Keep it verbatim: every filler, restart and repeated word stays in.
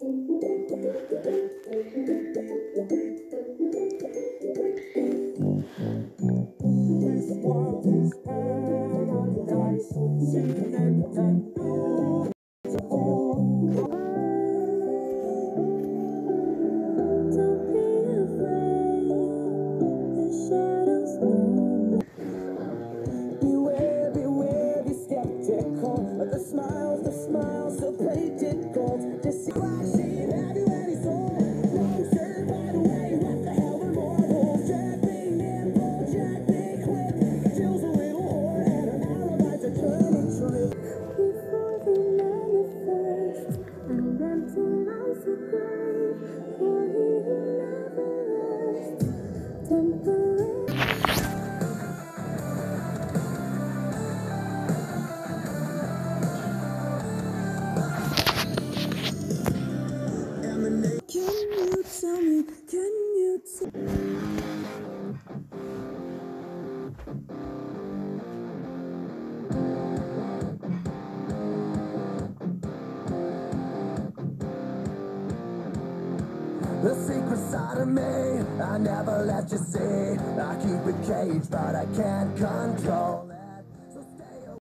world is paradise. Select and do. Don't be afraid, the shadows know. Beware, beware, be skeptical. The smiles, the smiles, so painted gold. Just see why she have you any soul. No shirt, by the way, what the hell are more holes? Jack me nimble, Jack me quick. Jill's a little whore and her alibi's a turning trick. Before they manifest, and empty life's a grave. For he who never rests, temporary. Can you tell me, can you tell the secret side of me, I never let you see. I keep it caged, but I can't control